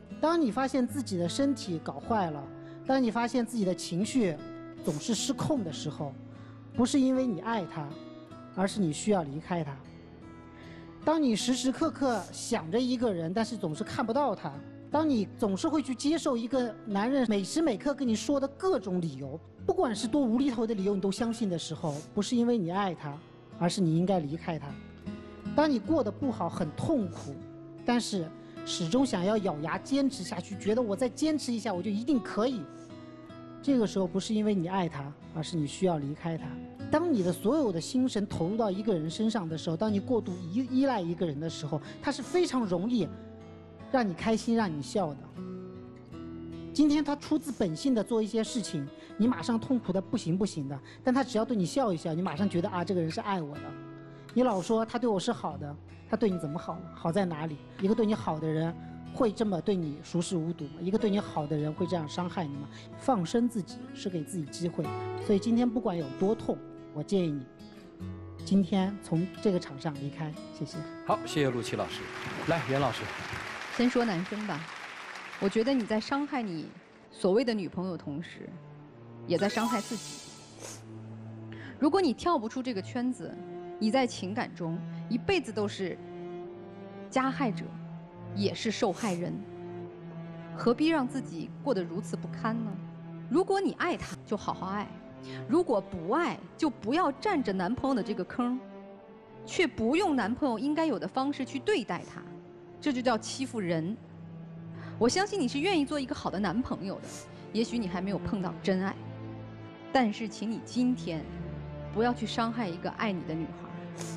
当你发现自己的身体搞坏了，当你发现自己的情绪总是失控的时候，不是因为你爱他，而是你需要离开他。当你时时刻刻想着一个人，但是总是看不到他，当你总是会去接受一个男人每时每刻跟你说的各种理由，不管是多无厘头的理由你都相信的时候，不是因为你爱他，而是你应该离开他。当你过得不好很痛苦，但是始终想要咬牙坚持下去，觉得我再坚持一下我就一定可以，这个时候不是因为你爱他，而是你需要离开他。当你的所有的心神投入到一个人身上的时候，当你过度依依赖一个人的时候，他是非常容易让你开心让你笑的。今天他出自本性的做一些事情，你马上痛苦的不行不行的，但他只要对你笑一笑，你马上觉得啊，这个人是爱我的。你老说他对我是好的，他对你怎么好了？好在哪里？一个对你好的人会这么对你熟视无睹吗？一个对你好的人会这样伤害你吗？放生自己是给自己机会，所以今天不管有多痛，我建议你今天从这个场上离开。谢谢。 好，谢谢陆琪老师。来，袁老师， 先说男生吧。我觉得你在伤害你所谓的女朋友同时，也在伤害自己。如果你跳不出这个圈子，你在情感中一辈子都是加害者，也是受害人，何必让自己过得如此不堪呢？如果你爱他，就好好爱；如果不爱，就不要占着男朋友的这个坑，却不用男朋友应该有的方式去对待他，这就叫欺负人。我相信你是愿意做一个好的男朋友的，也许你还没有碰到真爱，但是请你今天不要去伤害一个爱你的女孩，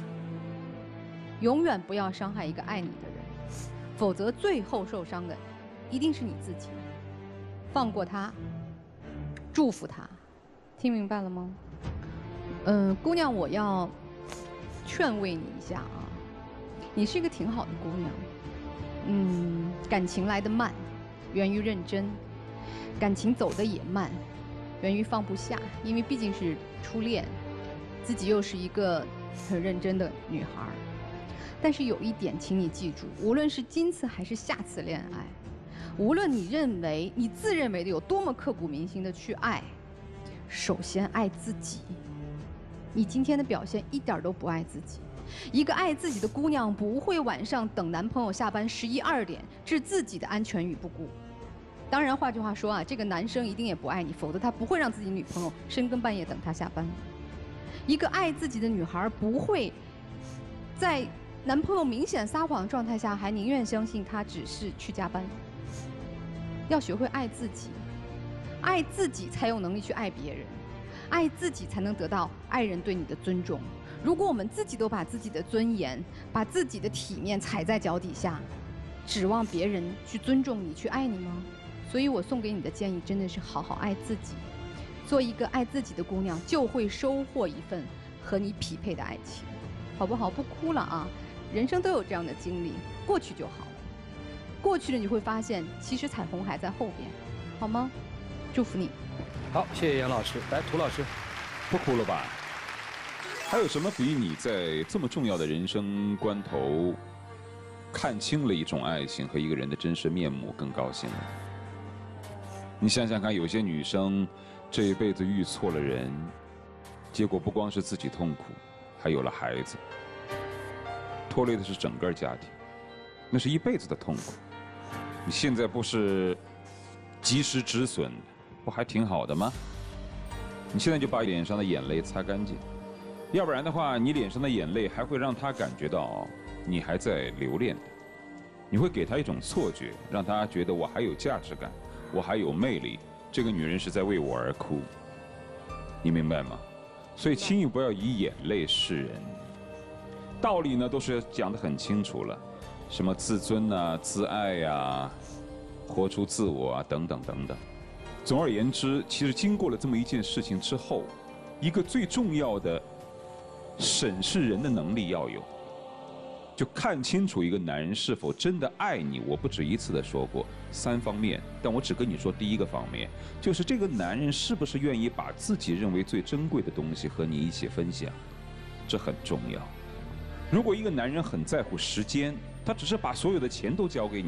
永远不要伤害一个爱你的人，否则最后受伤的一定是你自己。放过他，祝福他，听明白了吗？嗯，姑娘，我要劝慰你一下啊，你是一个挺好的姑娘。嗯，感情来得慢，源于认真；感情走得也慢，源于放不下。因为毕竟是初恋，自己又是一个很认真的女孩。但是有一点，请你记住，无论是今次还是下次恋爱，无论你认为你自认为的有多么刻骨铭心的去爱，首先爱自己。你今天的表现一点都不爱自己。一个爱自己的姑娘不会晚上等男朋友下班十一二点置自己的安全于不顾。当然，换句话说啊，这个男生一定也不爱你，否则他不会让自己女朋友深更半夜等他下班。一个爱自己的女孩不会在男朋友明显撒谎的状态下，还宁愿相信他只是去加班。要学会爱自己，爱自己才有能力去爱别人，爱自己才能得到爱人对你的尊重。如果我们自己都把自己的尊严、把自己的体面踩在脚底下，指望别人去尊重你、去爱你吗？所以我送给你的建议真的是好好爱自己，做一个爱自己的姑娘，就会收获一份和你匹配的爱情，好不好？不哭了啊，人生都有这样的经历，过去就好了。过去了你会发现，其实彩虹还在后边，好吗？祝福你。 好，谢谢杨老师。来，涂老师， 不哭了吧？还有什么比你在这么重要的人生关头，看清了一种爱情和一个人的真实面目更高兴了？你想想看，有些女生这一辈子遇错了人，结果不光是自己痛苦，还有了孩子，拖累的是整个家庭，那是一辈子的痛苦。你现在不是及时止损，不还挺好的吗？你现在就把脸上的眼泪擦干净。要不然的话，你脸上的眼泪还会让他感觉到你还在留恋的，你会给他一种错觉，让他觉得我还有价值感，我还有魅力，这个女人是在为我而哭，你明白吗？所以轻易不要以眼泪示人。道理呢都是讲得很清楚了，什么自尊啊、自爱呀、啊、活出自我啊等等等等。总而言之，其实经过了这么一件事情之后，一个最重要的审视人的能力要有，就看清楚一个男人是否真的爱你。我不止一次的说过三方面，但我只跟你说第一个方面，就是这个男人是不是愿意把自己认为最珍贵的东西和你一起分享，这很重要。如果一个男人很在乎时间，他只是把所有的钱都交给你，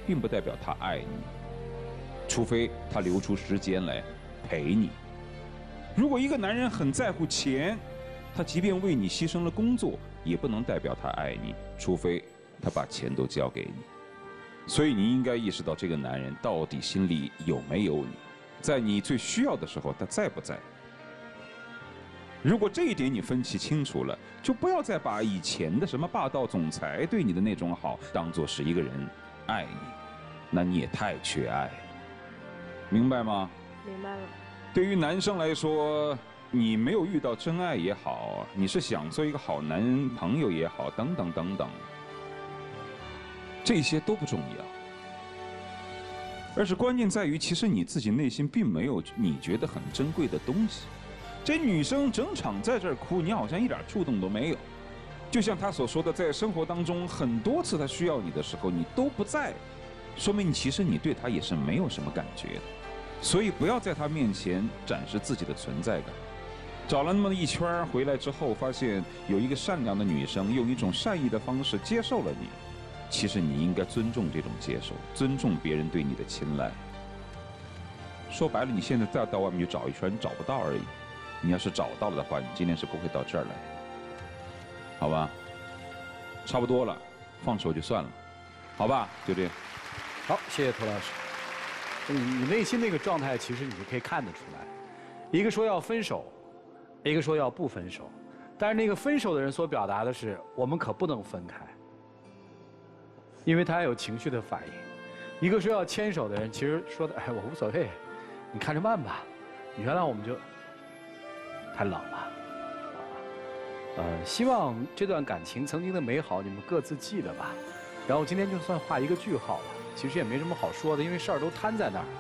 并不代表他爱你，除非他留出时间来陪你。如果一个男人很在乎钱，他即便为你牺牲了工作，也不能代表他爱你，除非他把钱都交给你。所以你应该意识到这个男人到底心里有没有你，在你最需要的时候他在不在。如果这一点你分析清楚了，就不要再把以前的什么霸道总裁对你的那种好当作是一个人爱你，那你也太缺爱了，明白吗？ 明白了。 对于男生来说，你没有遇到真爱也好，你是想做一个好男人朋友也好，等等等等，这些都不重要，而是关键在于，其实你自己内心并没有你觉得很珍贵的东西。这女生整场在这儿哭，你好像一点触动都没有。就像她所说的，在生活当中很多次她需要你的时候，你都不在，说明其实你对她也是没有什么感觉的。所以不要在她面前展示自己的存在感。找了那么一圈回来之后，发现有一个善良的女生用一种善意的方式接受了你，其实你应该尊重这种接受，尊重别人对你的青睐。说白了，你现在再到外面去找一圈，你找不到而已。你要是找到了的话，你今天是不会到这儿来，好吧？差不多了，放手就算了，好吧？就这样。 好，谢谢涂老师。你你内心那个状态，其实你就可以看得出来。一个说要分手，一个说要不分手，但是那个分手的人所表达的是，我们可不能分开，因为他还有情绪的反应。一个说要牵手的人，其实说的，哎，我无所谓，你看着办吧，你原谅我们就。太冷了，呃，希望这段感情曾经的美好你们各自记得吧。然后今天就算画一个句号了，其实也没什么好说的，因为事儿都摊在那儿了。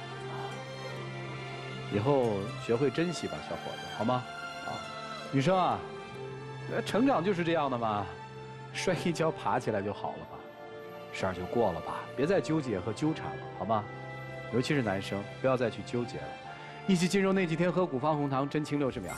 以后学会珍惜吧，小伙子，好吗？啊，女生啊，成长就是这样的嘛，摔一跤爬起来就好了嘛，事儿就过了吧，别再纠结和纠缠了，好吗？尤其是男生，不要再去纠结了。一起进入那几天喝古方红糖真情六十秒。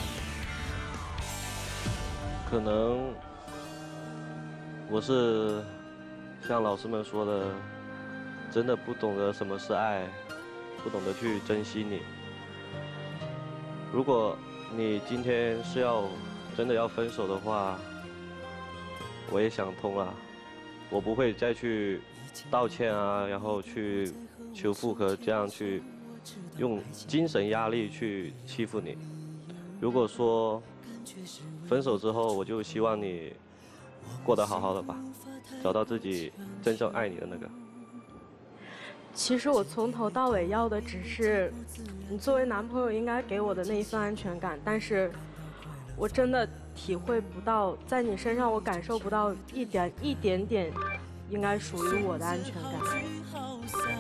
可能我是像老师们说的，真的不懂得什么是爱，不懂得去珍惜你。如果你今天是要真的要分手的话，我也想通了，我不会再去道歉啊，然后去求复合，这样去用精神压力去欺负你。如果说分手之后，我就希望你过得好好的吧，找到自己真正爱你的那个。 其实我从头到尾要的只是你作为男朋友应该给我的那一份安全感，但是我真的体会不到，在你身上我感受不到一点一点点应该属于我的安全感。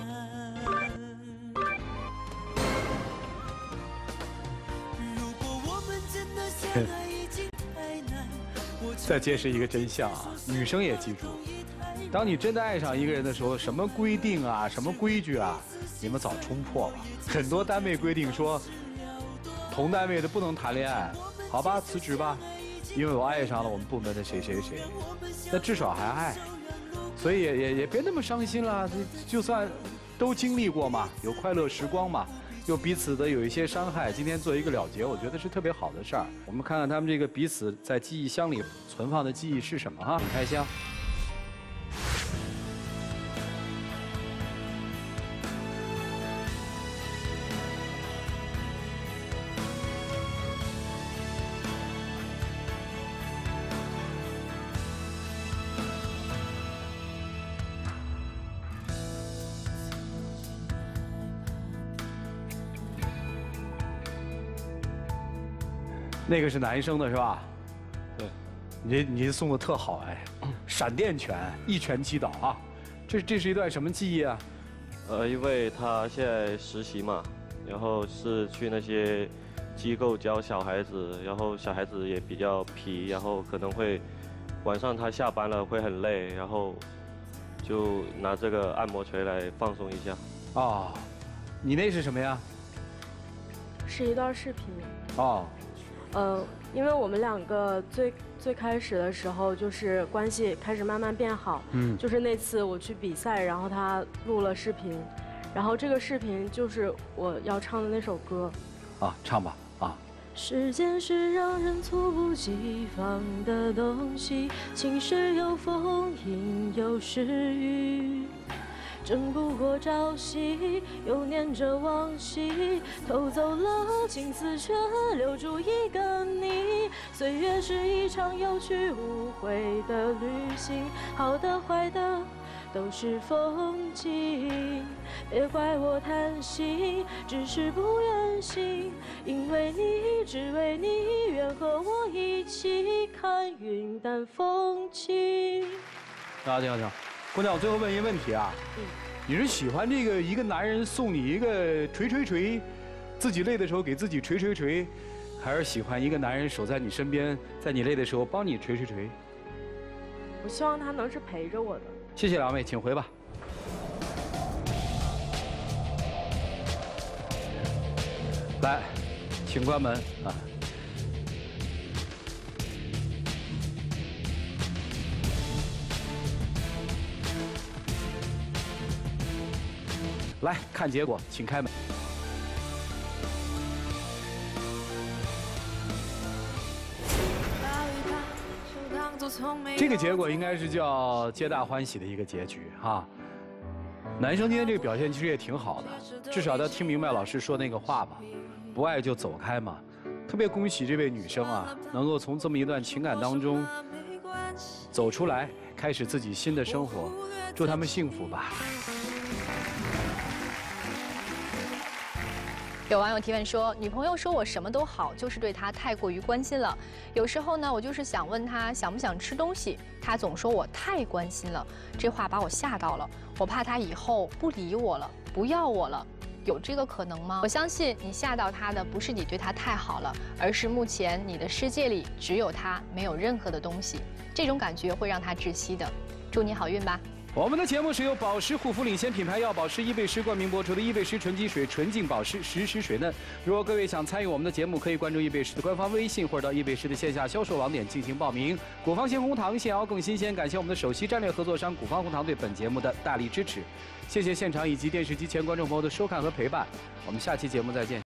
再揭示一个真相啊，女生也记住，当你真的爱上一个人的时候，什么规定啊，什么规矩啊，你们早冲破了。很多单位规定说，同单位的不能谈恋爱，好吧，辞职吧，因为我爱上了我们部门的谁谁谁，那至少还爱，所以也也也别那么伤心了，就算都经历过嘛，有快乐时光嘛。又彼此的有一些伤害，今天做一个了结，我觉得是特别好的事儿。我们看看他们这个彼此在记忆箱里存放的记忆是什么哈？开箱。那个是男生的是吧？对，你你送的特好哎，闪电拳一拳击倒啊！这这是一段什么记忆啊？ 呃，因为他现在实习嘛，然后是去那些机构教小孩子，然后小孩子也比较皮，然后可能会晚上他下班了会很累，然后就拿这个按摩锤来放松一下。 哦，你那是什么呀？ 是一段视频。 哦。 呃，因为我们两个最最开始的时候就是关系开始慢慢变好，嗯，就是那次我去比赛，然后他录了视频，然后这个视频就是我要唱的那首歌。 啊，唱吧，啊。 时间是让人猝不及防的东西，晴时有风，阴有时雨。争不过朝夕，又念着往昔，偷走了青丝，却留住一个你。岁月是一场有去无回的旅行，好的坏的都是风景。别怪我贪心，只是不愿醒，因为你，只为你，愿和我一起看云淡风轻。 啊，挺好，挺好。姑娘，我最后问一个问题啊，嗯，你是喜欢这个一个男人送你一个捶捶捶，自己累的时候给自己捶捶捶，还是喜欢一个男人守在你身边，在你累的时候帮你捶捶捶？ 我希望他能是陪着我的。 谢谢两位，请回吧。来，请关门啊。来看结果，请开门。这个结果应该是叫皆大欢喜的一个结局哈。男生今天这个表现其实也挺好的，至少他听明白老师说那个话吧，不爱就走开嘛。特别恭喜这位女生啊，能够从这么一段情感当中走出来，开始自己新的生活，祝他们幸福吧。 有网友提问说，女朋友说我什么都好，就是对她太过于关心了。有时候呢，我就是想问她想不想吃东西，她总说我太关心了，这话把我吓到了。我怕她以后不理我了，不要我了，有这个可能吗？我相信你吓到她的不是你对她太好了，而是目前你的世界里只有她，没有任何的东西，这种感觉会让她窒息的。祝你好运吧。 我们的节目是由宝石护肤领先品牌药宝石伊贝诗冠名播出的伊贝诗纯净水纯净保湿实时水嫩。如果各位想参与我们的节目，可以关注伊贝诗的官方微信，或者到伊贝诗的线下销售网点进行报名。古方鲜红糖现熬更新鲜，感谢我们的首席战略合作商古方红糖对本节目的大力支持。谢谢现场以及电视机前观众朋友的收看和陪伴，我们下期节目再见。